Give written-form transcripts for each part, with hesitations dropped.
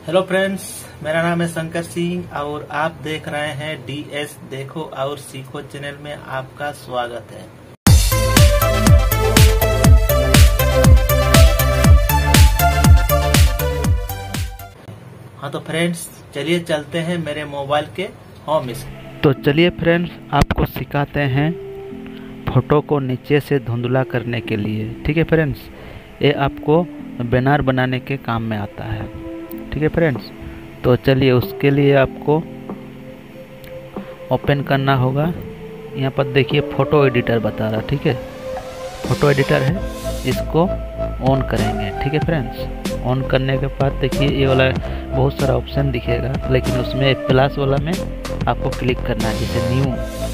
Hello friends, मेरा नाम है शंकर सिंह और आप देख रहे हैं DS देखो और सीखो चैनल में आपका स्वागत है। हाँ तो फ्रेंड्स, चलिए चलते हैं मेरे मोबाइल के होम स्क्रीन। तो चलिए फ्रेंड्स, आपको सिखाते हैं फ़ोटो को नीचे से धुंधला करने के लिए। ठीक है फ्रेंड्स, ये आपको बैनर बनाने के काम में आता है। ठीक है फ्रेंड्स, तो चलिए उसके लिए आपको ओपन करना होगा। यहाँ पर देखिए फ़ोटो एडिटर बता रहा। ठीक है, फ़ोटो एडिटर है, इसको ऑन करेंगे। ठीक है फ्रेंड्स, ऑन करने के बाद देखिए ये वाला बहुत सारा ऑप्शन दिखेगा, लेकिन उसमें प्लस वाला में आपको क्लिक करना है, जैसे न्यू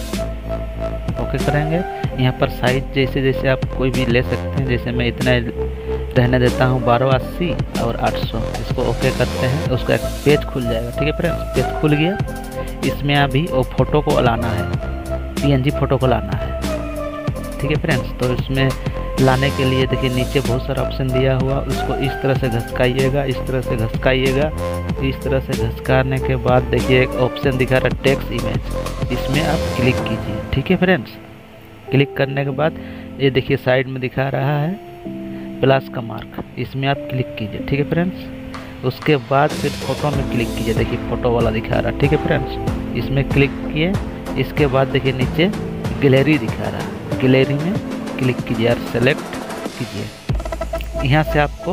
ओके करेंगे। यहाँ पर साइज जैसे जैसे आप कोई भी ले सकते हैं, जैसे मैं इतना रहने देता हूँ 1280 और 800। इसको ओके करते हैं, उसका एक पेज खुल जाएगा। ठीक है फ्रेंड्स, पेज खुल गया। इसमें अभी वो फ़ोटो को लाना है, PNG फ़ोटो को लाना है। ठीक है फ्रेंड्स, तो इसमें लाने के लिए देखिए नीचे बहुत सारा ऑप्शन दिया हुआ, उसको इस तरह से घसकाइएगा, इस तरह से घसकाइएगा। इस तरह से घसकाने के बाद देखिए एक ऑप्शन दिखा रहा है टेक्स्ट इमेज, इसमें आप क्लिक कीजिए। ठीक है फ्रेंड्स, क्लिक करने के बाद ये देखिए साइड में दिखा रहा है प्लस का मार्क, इसमें आप क्लिक कीजिए। ठीक है फ्रेंड्स, उसके बाद फिर फ़ोटो में क्लिक कीजिए। देखिए फ़ोटो वाला दिखा रहा है। ठीक है फ्रेंड्स, इसमें क्लिक किए। इसके बाद देखिए नीचे गैलरी दिखा रहा है, गैलरी में क्लिक कीजिए और सेलेक्ट कीजिए। यहाँ से आपको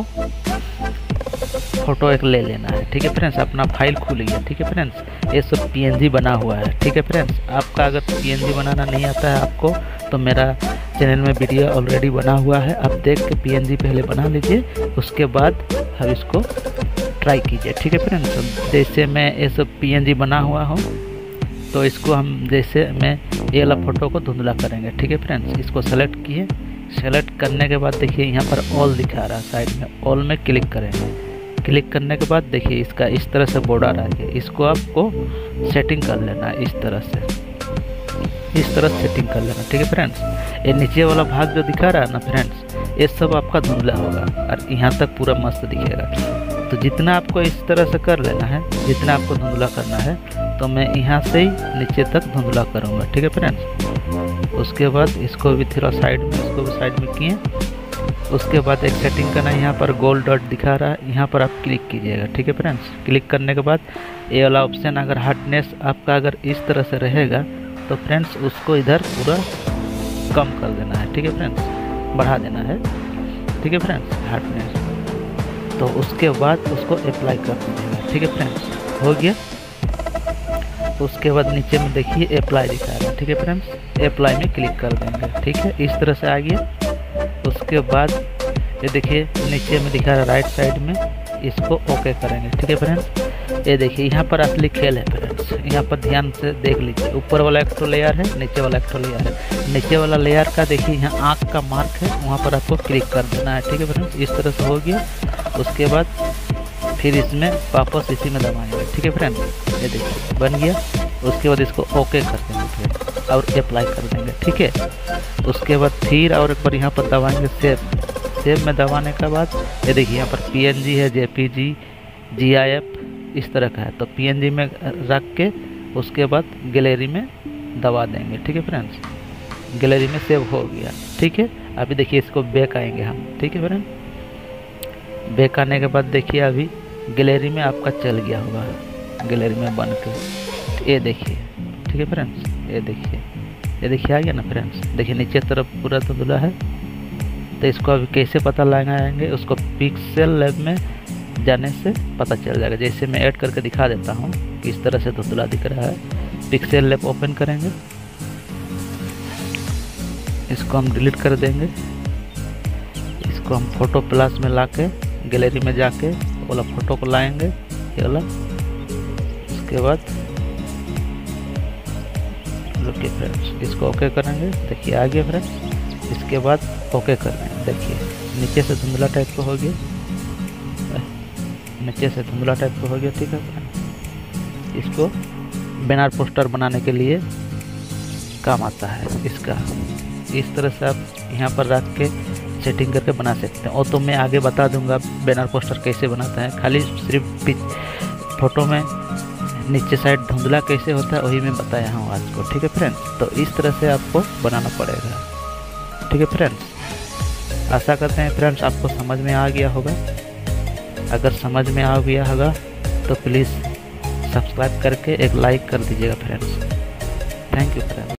फ़ोटो एक ले लेना है। ठीक है फ्रेंड्स, अपना फाइल खुल गया। ठीक है फ्रेंड्स, ये सब PNG बना हुआ है। ठीक है फ्रेंड्स, आपका अगर PNG बनाना नहीं आता है आपको, तो मेरा चैनल में वीडियो ऑलरेडी बना हुआ है, आप देख के PNG पहले बना लीजिए, उसके बाद अब इसको ट्राई कीजिए। ठीक है फ्रेंड्स, जैसे मैं ये सब PNG बना हुआ हूँ, तो इसको हम जैसे मैं ये वाला फ़ोटो को धुंधला करेंगे। ठीक है फ्रेंड्स, इसको सेलेक्ट किए। सेलेक्ट करने के बाद देखिए यहाँ पर ऑल दिखा रहा है साइड में, ऑल में क्लिक करेंगे। क्लिक करने के बाद देखिए इसका इस तरह से बॉर्डर आ गया, इसको आपको सेटिंग कर लेना है। इस तरह से सेटिंग कर लेना। ठीक है फ्रेंड्स, ये नीचे वाला भाग जो दिखा रहा है ना फ्रेंड्स, ये सब आपका धुंधला होगा और यहाँ तक पूरा मस्त दिखेगा। तो जितना आपको इस तरह से कर लेना है, जितना आपको धुंधला करना है, तो मैं यहाँ से ही नीचे तक धुंधला करूँगा। ठीक है फ्रेंड्स, उसके बाद इसको भी थोड़ा साइड में, इसको भी साइड में किए। उसके बाद एक सेटिंग करना है, यहाँ पर गोल्ड डॉट दिखा रहा है, यहाँ पर आप क्लिक कीजिएगा। ठीक है फ्रेंड्स, क्लिक करने के बाद ये वाला ऑप्शन, अगर हार्डनेस आपका अगर इस तरह से रहेगा तो फ्रेंड्स उसको इधर पूरा कम कर देना है। ठीक है फ्रेंड्स, बढ़ा देना है। ठीक है फ्रेंड्स, हार्डनेस, तो उसके बाद उसको अप्लाई कर दीजिएगा। ठीक है फ्रेंड्स, हो गया। उसके बाद नीचे में देखिए अप्लाई दिखा रहा है। ठीक है फ्रेंड्स, अप्लाई में क्लिक कर देंगे। ठीक है, इस तरह से आ गया। उसके बाद ये देखिए नीचे में दिखा रहा है राइट साइड में, इसको ओके करेंगे। ठीक है फ्रेंड्स, ये देखिए यहाँ पर असली खेल है फ्रेंड्स, यहाँ पर ध्यान से देख लीजिए। ऊपर वाला एक तो लेयर है, नीचे वाला एक तो लेयर है। नीचे वाला लेयर का देखिए यहाँ आँख का मार्क है, वहाँ पर आपको क्लिक कर देना है। ठीक है फ्रेंड्स, इस तरह से हो गया। उसके बाद फिर इसमें वापस इसी में दबाएंगे। ठीक है फ्रेंड्स, ये देखिए बन गया। उसके बाद इसको ओके कर देंगे फ्रेंड्स और अप्लाई कर देंगे। ठीक है, उसके बाद फिर और एक बार यहाँ पर दबाएंगे सेव में दबाने के बाद ये देखिए यहाँ पर PNG है, JPG, GIF इस तरह का है, तो PNG में रख के उसके बाद गैलरी में दबा देंगे। ठीक है फ्रेंड्स, गैलरी में सेव हो गया। ठीक है, अभी देखिए इसको बैक आएंगे हम। ठीक है फ्रेंड्स, बैक आने के बाद देखिए अभी गैलरी में आपका चल गया होगा, गैलरी में बन के ये देखिए। ठीक है फ्रेंड्स, ये देखिए आ गया ना फ्रेंड्स। देखिए नीचे तरफ पूरा धुंधला है, तो इसको अभी कैसे पता लगाएंगे, उसको पिक्सेल लैब में जाने से पता चल जाएगा। जैसे मैं ऐड करके दिखा देता हूँ कि इस तरह से धुंधला दिख रहा है। पिक्सेल लैब ओपन करेंगे, इसको हम डिलीट कर देंगे। इसको हम फोटो प्लस में ला के गैलरी में जाके वाला फ़ोटो को लाएंगे, ये वाला। उसके बाद रुकिए फ्रेंड्स, इसको ओके करेंगे। देखिए आ गया फ्रेंड्स। इसके बाद ओके कर देंगे। देखिए नीचे से धुंधला टाइप का हो गया, नीचे से धुंधला टाइप का हो गया। ठीक है फ्रेंड्स, इसको बैनर पोस्टर बनाने के लिए काम आता है इसका। इस तरह से आप यहाँ पर रख के सेटिंग करके बना सकते हैं। और तो मैं आगे बता दूंगा बैनर पोस्टर कैसे बनाते हैं। खाली सिर्फ फ़ोटो में नीचे साइड धुंधला कैसे होता है वही मैं बताया हूँ आज को। ठीक है फ्रेंड्स, तो इस तरह से आपको बनाना पड़ेगा। ठीक है फ्रेंड्स, आशा करते हैं फ्रेंड्स आपको समझ में आ गया होगा। अगर समझ में आ गया होगा तो प्लीज़ सब्सक्राइब करके एक लाइक कर दीजिएगा फ्रेंड्स। Thank you friends.